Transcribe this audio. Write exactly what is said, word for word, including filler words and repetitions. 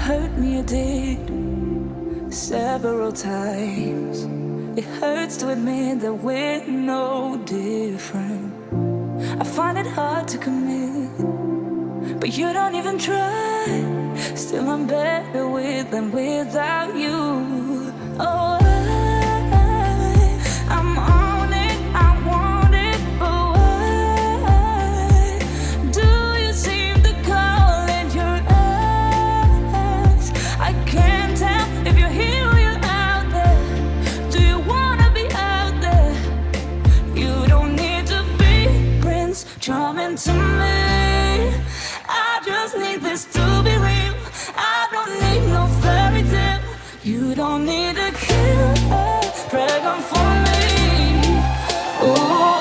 hurt me, it did, several times. It hurts to admit that we're no different. I find it hard to commit, but you don't even try. Still I'm better with than without you. Oh, I, I'm on it, I want it, but why do you seem to call in your eyes? I can't tell if you're here or you're out there. Do you wanna be out there? You don't need to be Prince Charming to me. I just need this to be real. I don't need no fairy tale. You don't need to kill a dragon for me. Ooh.